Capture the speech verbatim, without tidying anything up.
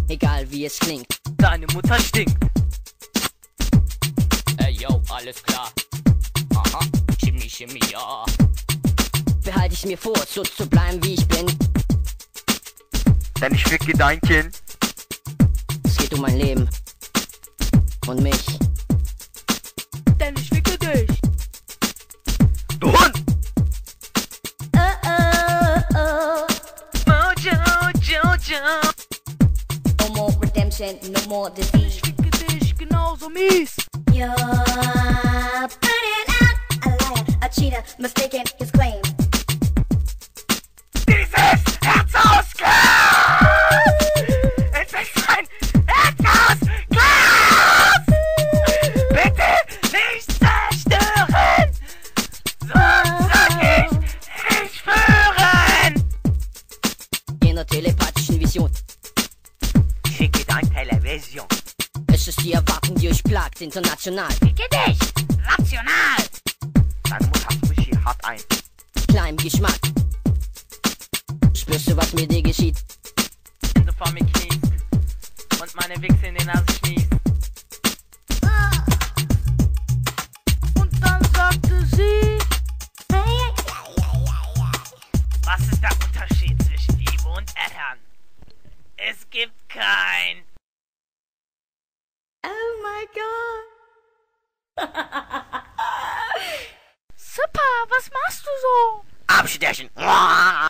egal wie es klingt. Deine Mutter stinkt. Ey, yo, alles klar. Aha, Chimmy, Chimmy, ja. Behalte ich mir vor, so zu bleiben wie ich bin. Denn ich ficke dein Kind. Es geht um mein Leben und mich. Denn ich ficke dich. Du Hund! Oh, oh, oh. Mojo, Jojo. No more redemption, no more disease. Ich ficke dich genauso mies. You're burning out, a liar, a cheater, mistaking his claim. Dieses Herz aus Glas! Es ist ein Herz aus Glas! Bitte nicht zerstören! Sonst sag ich, ich führen! Jener telepathischen Vision. Ich schicke dein Television. Es ist die Erwartung, die euch plagt, international. Ficke dich! Rational! Deine Mutter frischt hier hart ein. Kleinem Geschmack. Spürst du, was mit dir geschieht? Wenn du vor mir kniest und meine Wichse in die Nase schnießt. Und dann sagte sie: Was ist der Unterschied zwischen Liebe und Eltern? Es gibt kein. Oh my God. Super, was machst du so? Abstechen.